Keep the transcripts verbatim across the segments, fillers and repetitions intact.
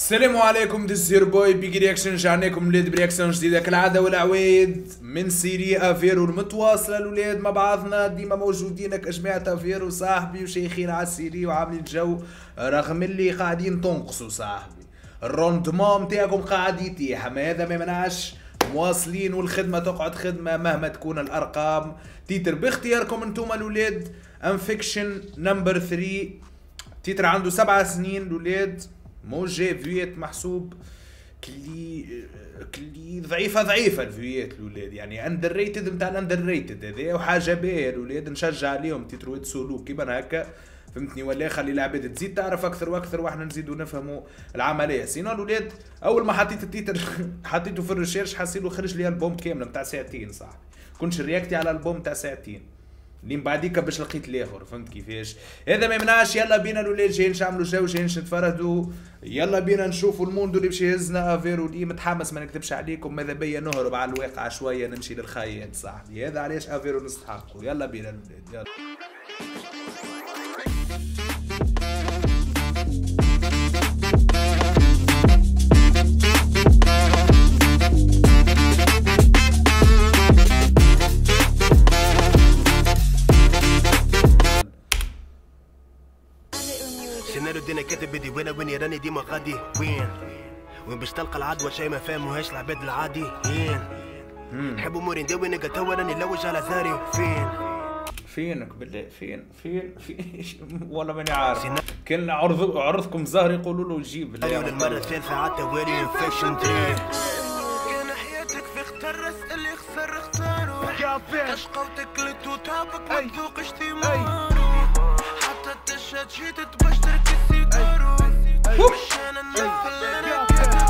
السلام عليكم، ديز يور بوي بيجي رياكشن. رجعنا لكم ولاد برياكشن جديده كالعاده والعوايد من سيري افيرو المتواصله. الولاد مع بعضنا ديما موجودين كجماعه افيرو صاحبي وشيخين على السيري وعاملين جو، رغم اللي قاعدين تنقصوا صاحبي. الروندمون نتاعكم قاعد يتيح، اما هذا ما منعش مواصلين والخدمه تقعد خدمه مهما تكون الارقام. تيتر باختياركم انتم الولاد، انفكشن نمبر ثلاثة. تيتر عنده سبع سنين الولاد، موجه فيوات محسوب كلي كلي ضعيفه ضعيفه الفيوات الولاد، يعني اندر ريتد نتاع الاندر ريتد هذا، وحاجه باهيه الولاد نشجع عليهم. تيتروات سولو كيما هكا فهمتني، ولا خلي العباد تزيد تعرف اكثر واكثر واحنا نزيدوا نفهموا العمليه. سينو الولاد اول ما حطيت التيتر حطيته في الريشيرش حسيت له خرج لي البوم كامل نتاع ساعتين صح، كنتش رياكتي على البوم نتاع ساعتين اللي من بعديك باش لقيت الاخر. فهمت كيفاش؟ هذا ما يمنعش. يلا بينا الولاد جايين نعملوا جو، جايين نتفرجوا، يلا بينا نشوفوا الموندو اللي باش يهزنا افيرو. دي متحمس ما نكذبش عليكم، ماذا بيا نهرب على الواقع شويه نمشي للخيال صاحبي، هذا علاش افيرو نستحقوا. يلا بينا الولاد يلا. سيناريو دينا كاتب بدي وين وين راني ديما غادي وين وين باش تلقى العدوى شي ما فاهموهاش العباد العاديين. نحب اموري نداوي نلقى توا راني نلوج على زاري. فين فينك بالله؟ فين فين فين والله ماني عارف. كان عرض عرضكم زهر يقولوا له جيب ايوه المره الثالثه عاد توالي انفكشن تري. كان حياتك في اختار اللي خسر اختاروا كاش قوتك لتوتابك ما تذوقش ثماره، حتى تشهد جيت تبشتر كالسيجارو. مش انا النفس انا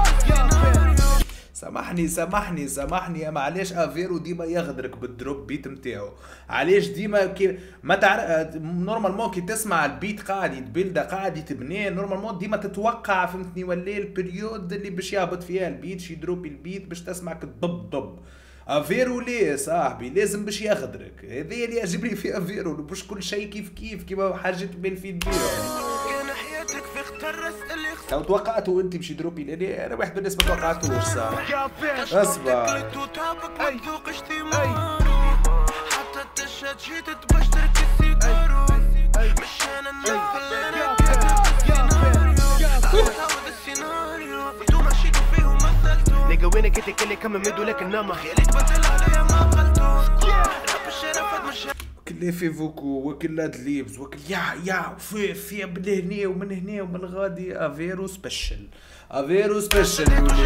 سامحني سامحني سامحني معليش افيرو ديما يغدرك بالدروب بيت نتاعو. علاش ديما كي ما تعرف نورمالمون كي تسمع البيت قاعد يتبلدا قاعد يتبنى نورمالمون ديما تتوقع فهمتني، ولا البريود اللي باش يهبط فيها البيت شي دروب البيت باش تسمعك تضب ضب. افيرو ليه صاحبي لازم باش يغدرك، هذا اللي يعجبني في افيرو، مش كل شيء كيف كيف كيما حاجه تبان في البيت. لو توقعتوا انت باش يدروبي لي انا واحد من الناس ما توقعتوش صح. اصبر حتى تشهد جيت تبشتر كالسيجارو. مش انا النفس انا تعود السيناريو انتو مشيتوا فيه ومثلتوا لقى وينك انت كلي كم مدو لك النما خيالك بطل عليا ما قلتو رب الشرف مش كل في فوكو وكل دليبز وكل يا يا في في من هنا ومن هنا ومن غادي. افيرو سبيشل افيرو سبيشل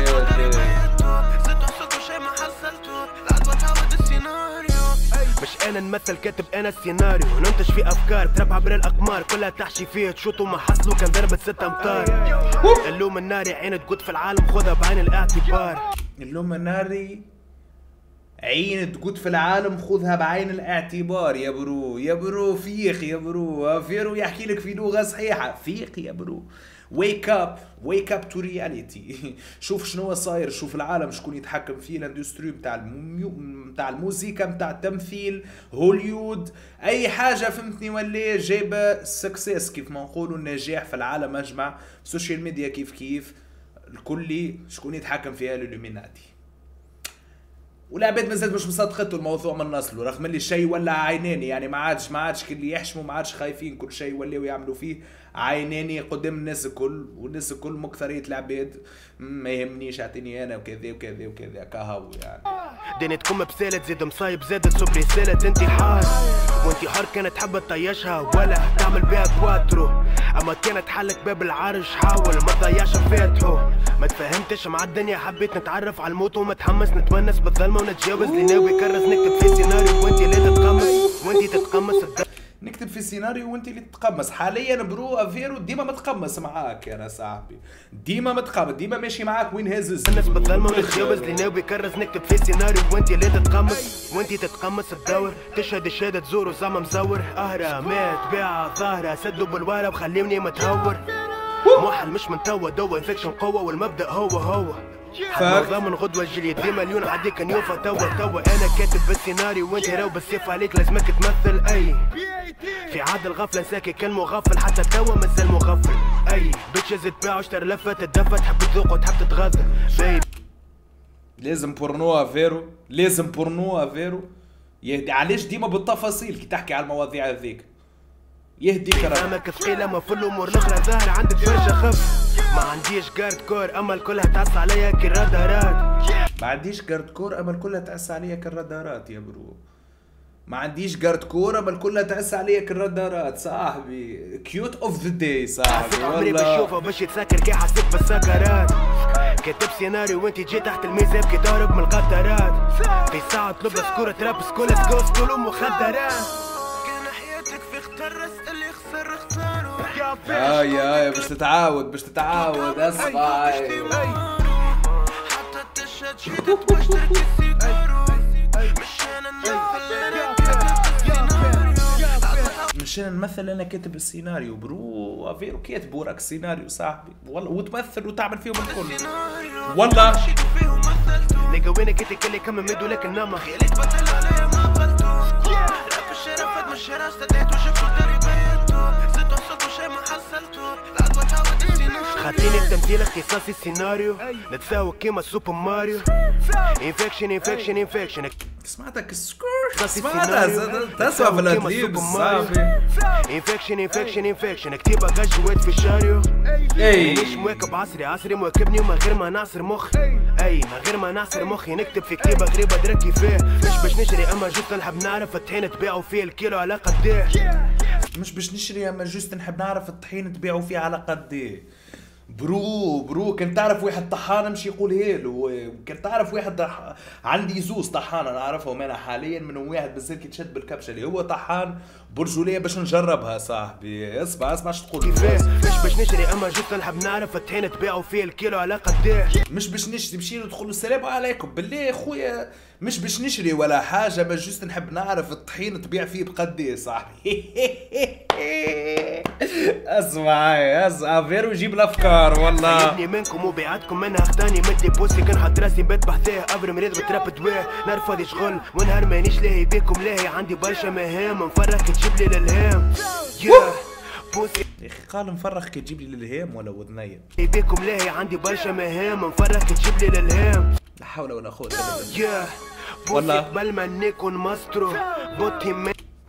مش انا نمثل كاتب انا السيناريو، ننتج في افكار تراب عبر الاقمار كلها تحشي فيه تشوطوا ما حصلوا كان ضربة ست امتار. اللوم الناري عين تقود في العالم خذها بعين الاعتبار. اللوم الناري عين تقود في العالم خذها بعين الاعتبار. يا برو يا برو فيق يا برو. افيرو يحكي لك في لغه صحيحه، فيق يا برو. ويك اب ويك اب تو رياليتي. شوف شنو صاير، شوف العالم شكون يتحكم فيه، الاندستري نتاع الميو... نتاع الموسيقى نتاع التمثيل، هوليوود، اي حاجه فهمتني ولا جايبه سكسيس كيف ما نقولوا النجاح في العالم اجمع. السوشيال ميديا كيف كيف الكل شكون يتحكم فيها؟ الالوميناتي. والعباد مازالت مش مصدقته الموضوع من نصله، رغم اللي الشيء ولا عيناني، يعني ما عادش ما عادش كل يحشموا ما عادش خايفين، كل شيء ولاو يعملوا فيه عيناني قدام الناس الكل، والناس الكل مكثرية العباد ما يهمنيش اعطيني انا وكذا وكذا وكذا كهو يعني. دنيتكم بسالت زيد مصايب زادت صبري سالت انتحار، وانتحار كانت حابة تطيشها ولا تعمل بها كواترو، اما كانت حلك باب العرش حاول ما تضيعش فاتحو. ما تفهمتش مع الدنيا حبيت نتعرف على الموت ومتحمس نتونس بالظلمه ونتجاوز اللي ناوي كرس نكتب في سيناريو وانتي اللي تتقمص وانتي تتقمص نكتب في سيناريو وانت اللي تتقمص. حاليا برو افيرو ديما متقمص معاك يا صاحبي، ديما متقمص ديما ماشي معاك وين هازز الناس بالظلمه ونتجاوز اللي ناوي كرس نكتب في سيناريو وانتي اللي تتقمص وانتي تتقمص الدور تشهد الشهاده تزور زعما مزور اهرامات بيع ظاهره سدوا بالورا وخليوني متهور. موحل مش من توا دوا انفكشن قوه والمبدا هو هو الموضوع من غدوة الجليد دي مليون عديك نيوفا توا توا انا كاتب بالسيناريو وانت راو بالسيف عليك لازمك تمثل اي في عاد الغفلة ساكي كان مغفل حتى توا مازال مغفل اي بيتشز تباع واشتر لفة تدفى تحب تذوق وتحب تتغذى باي لازم بورنو افيرو لازم بورنو افيرو يهدي علاش ديما بالتفاصيل كي تحكي على المواضيع هذيك يهدي كرام امك ثقيلة ما في الامور الاخرى ظاهر عندك برشا خف ما عنديش كارد كور اما الكلها تعص عليا كي الرادارات ما عنديش كارد كور اما الكلها تعس عليا كالرادارات يا برو ما عنديش كارد كور اما الكلها تعس عليا كالرادارات صاحبي كيوت اوف ذا داي صاحبي عمري بشوفه باش يتسكر كي حسيت بالسكرات كاتب سيناريو وانت جي تحت الميزان كي تهرب من القطرات في ساعة طلب سكورة تراب سكول سكول سكول مخدرات كان حياتك في اختار اللي خسر اختاروا اه يا باش تتعاود باش تتعاود اسمع حتى التشهد شيدت بشترك السيجارو مش انا نمثل مشان نمثل انا كاتب السيناريو برو افيرو كاتب وراك السيناريو صاحبي والله وتمثل وتعمل فيهم الكل والله لقى وينك انت كلي كم مدو لك النما خيالك بطل عليا ما قلتو راب الشارع فات من الشارع استدعيتو شفتو داري بيتو زدتو صوتو شي ما حصلتو العدوى تعود السيناريو خاطيني بتمثيل اختصاصي السيناريو نتساوي كيما سوبر ماريو انفكشن انفكشن انفكشن سمعتك السكور سمعتها تسمع في الادليب صافي انفكشن انفكشن انفكشن كتيبة قاش جويت في الشاريو اي مش مواكب عصري عصري مواكبني ومن غير ما نعصر مخي اي من غير ما نعصر مخي نكتب في كتيبة غريبة دركي فيه مش باش نشري اما جوست نحب نعرف الطحين تبيعوا فيه الكيلو على قديه مش باش نشري اما جوست نحب نعرف الطحين تبيعوا فيه على قديه برو برو كنت تعرف واحد طحانه مش يقولها له كنت تعرف واحد دح... عندي زوز طحانه نعرفهم انا حاليا من واحد بالذات كي تشد بالكبشه اللي هو طحان برجوليه باش نجربها صاحبي اسمع اسمع شو تقول مش باش نشري اما جوست نحب نعرف الطحين تبيعوا فيه الكيلو على قديه مش باش نشري مشي ندخلوا السلام عليكم بالله يا خويا مش باش نشري ولا حاجه بس جوست نحب نعرف الطحين تبيع فيه بقديه صاحبي اسمع اسمع فيرو جيب الافكار والله سيبني منكم وبيعتكم منها اختاني مدي بوسي كنحط راسي بيت بحثيه قبر مريض بتراب دواه نار فاضي شغل ونهار مانيش لاهي بيكم لاهي عندي برشا مهام نفرغ تجيب لي للهام يا بوسي يا اخي قال نفرغ كي تجيب لي للهام ولا وذنيا بيكم لاهي عندي برشا مهام نفرغ تجيب لي للهام لا حول ولا قوه يا بوسي قبل ما نكون ماسترو بوتي من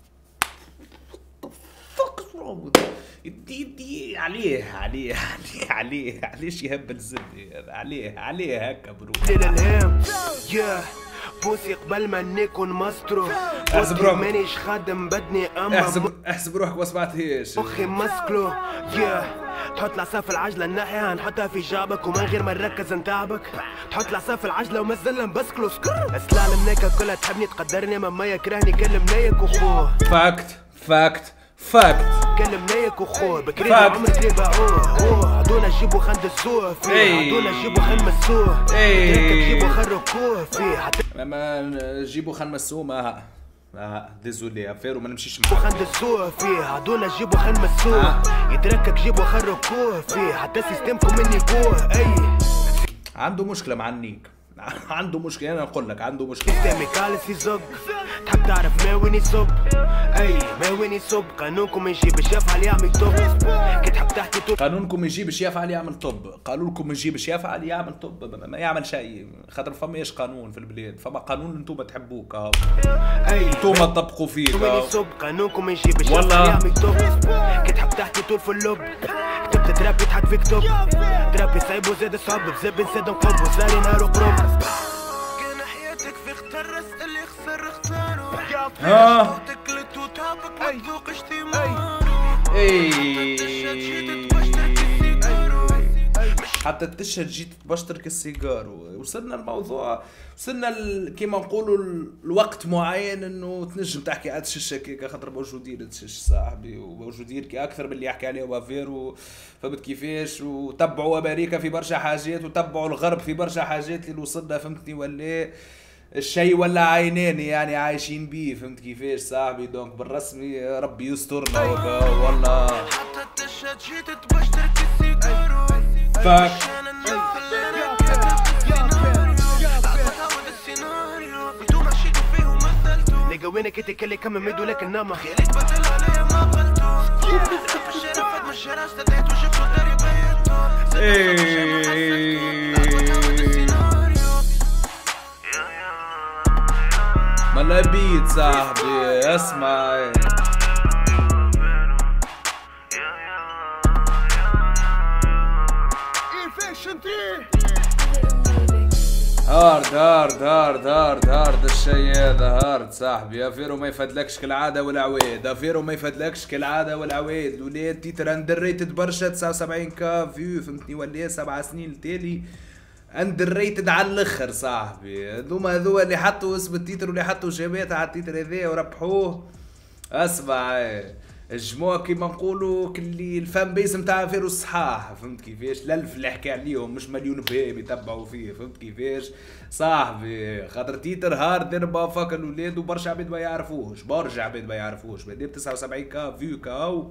دي دي عليه عليه عليه عليه علاش يهبل الزبدة عليه عليه هكا برو للهام يا بوسي قبل ما نكون ماسترو احسب روحك مانيش خادم بدني اما احسب احسب روحك ما سمعتهاش مخي مسكلو يا تحط العصا في العجلة الناحية هنحطها في جابك ومن غير ما نركز نتعبك تحط العصا في العجلة ومازلنا نبسكلو سكر اسلع المناكة كلها تحبني تقدرني اما يكرهني كلم نايك وخوه فاكت فاكت فاكت كلم نايك وخوه بكري عمرك ليه باعوه اوه عدونا جيبوا خند السوق فيه عدونا جيبوا خن مسوه تركك جيبوا خن ركوه فيه حتى ما جيبوا خن مسوه ما اه ديزولي افيرو ما نمشيش معاك خند السوق فيه عدونا جيبوا خن مسوه يتركك جيبوا خن ركوه فيه حتى سيستمكم مني بوه اي عنده مشكلة مع النيك عنده مشكلة انا اقول لك عنده مشكلة سيستمي كالس يزق تحب تعرف ما وين يصب اي ما وين يصب قانونكم يجيب الشفعل يعمل توب كي تحب تحكي توب قانونكم يجيب يفعل يعمل توب قالوا لكم يجيب يفعل يعمل توب ما يعمل شيء خاطر فما ايش قانون في البلاد فما قانون انتم تحبوك اي انتم تطبقوا فيه وين يصب قانونكم يجيب الشفعل يعمل توب كي تحب تحكي طول في اللب كتبت تراب يضحك فيك توب تراب يصعب وزاد الصعب بزب نسد نقب وزاري نهار وقرب كان حياتك في اختار اللي خسر اختاروا اه تكلت وتعبك ما تذوقش ثمار اي حتى التشهد جيت تبشترك السيجار وصلنا الموضوع وصلنا ال... كيما نقولوا الوقت معين انه تنجم تحكي على تشش هكاك خاطر موجودين تشش صاحبي وموجودين كي اكثر من اللي يحكي عليه وافيرو فهمت كيفاش وتبعوا امريكا في برشا حاجات وتبعوا الغرب في برشا حاجات اللي وصلنا فهمتني ولا الشيء ولا عيناني يعني عايشين بيه فهمت كيفاش صاحبي دونك بالرسمي ربي يسترنا وكا والله حتى التشهد جيت تبشترك السيجار فاك نلقى وينك انت كلي كم ميدو لك النما خيالك بطل عليا ما قلتو في الشارع فات من الشارع استدعيت وشفت الداري بيتو ملا بيت صاحبي اسمع هارد هارد هارد هارد هارد الشي هذا هارد صاحبي. افيرو ما يفدلكش كالعاده والعويد، افيرو ما يفدلكش كالعاده والعويد. الولاد تيتر اندر ريتد برشا، تسعة وسبعين كا فيو فهمتني ولا سبع سنين التالي اندر ريتد على الاخر صاحبي. هذوما هذوما اللي حطوا اسم التيتر واللي حطوا جابات على التيتر هذا وربحوه. اسمع الجموع كيما نقولوا كلي الفان بيس نتاع فيرو الصحاح، فهمت كيفاش؟ الالف اللي حكى عليهم مش مليون بهم يتبعوا فيه، فهمت كيفاش؟ صاحبي خاطر تيتر هارد نبا فاك الولاد وبرشا عباد ما يعرفوش، برشا عباد ما يعرفوش، مادام تسعة وسبعين كا فيو كاو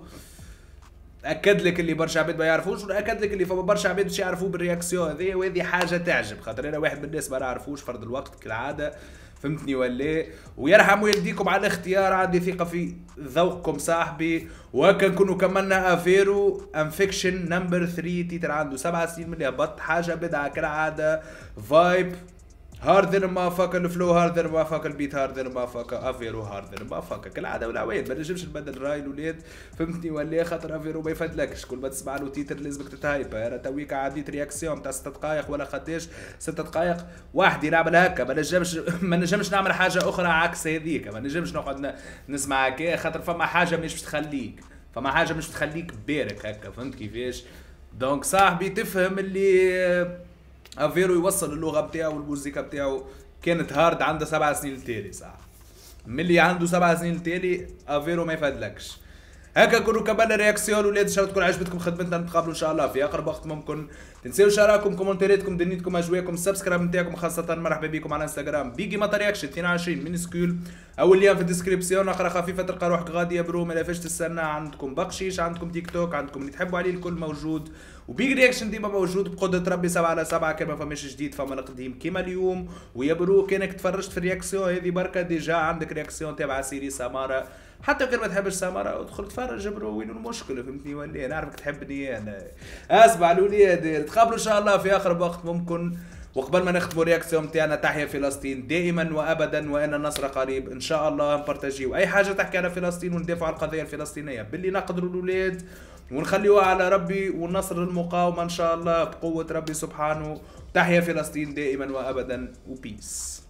اكد لك اللي برشا عباد ما يعرفوش، ونأكد لك اللي فما برشا عباد باش يعرفوه بالرياكسيون هذه، وهذه حاجه تعجب خاطر انا واحد من الناس ما نعرفوش فرد الوقت كالعاده، فهمتني ولا؟ ويرحم والديكم على الاختيار، عندي ثقه في ذوقكم صاحبي. وهكا نكونوا كملنا افيرو انفكشن نمبر ثلاثة، تيتر عنده سبع سنين من الهبط، حاجه بدعه كالعاده، فايب هاردر ما فاك، الفلو هاردر ما فاك، البيت هاردر ما فاك، افيرو هاردر ما فاك كالعاده والعوايد. ما نجمش نبدل راي الولاد، فهمتني ولا؟ خاطر افيرو ما يفدلكش، كل ما تسمع له تيتر لازمك تتهايبا. انا تويك عديت رياكسيون تاع ستة دقائق ولا قداش، ستة دقائق وحدي نعمل هكا، ما نجمش ما نجمش نعمل حاجه اخرى عكس هذيك، ما نجمش نقعد نسمع هكا خاطر فما حاجه مش تخليك، فما حاجه مش تخليك بارك هكا، فهمت كيفاش؟ دونك صاحبي تفهم اللي افيرو يوصل اللغه بتاعه والموسيقى بتاعه كانت هارد عنده سبع سنين التالي صح. ملي عنده سبع سنين التالي افيرو ما يفادلكش. هكا كونوا كملنا رياكسيون ولاد، ان شاء الله تكون عجبتكم خدمتنا، نتقابلوا ان شاء الله في اقرب وقت ممكن. تنسيو شراكم، كومنتيراتكم، دنيتكم، اجواءكم، السبسكرايب نتاعكم، خاصه مرحبا بكم على انستغرام بيجي ماتا رياكشن اثنين وعشرين مينسكول، اول ليان في الديسكريبسيون. اقرا خفيفه تلقى روحك غاديه برو، ما لافاش تستنى. عندكم بقشيش، عندكم تيك توك، عندكم اللي تحبوا عليه الكل موجود، وبيج رياكشن ديما موجود بقدرة ربي سبعة على سبعة. كان ما فماش جديد فما القديم كيما اليوم. ويا برو كانك تفرجت في الرياكسيون هذه بركه ديجا عندك رياكسيون تابع سيري سمارة، حتى كان ما تحبش سمارة ادخل تفرج برو، وين المشكله؟ فهمتني ولا؟ نعرفك تحبني انا. اسمع الولاد نتقابلوا ان شاء الله في اقرب وقت ممكن. وقبل ما نختموا الرياكسيون تاعنا، تحيا فلسطين دائما وابدا، وان النصر قريب ان شاء الله. نبارتاجيو اي حاجه تحكي على فلسطين وندافعوا على القضيه الفلسطينيه باللي نقدروا الولاد، ونخليوها على ربي، والنصر المقاومه ان شاء الله بقوه ربي سبحانه. تحيا فلسطين دائما وابدا، وبيس.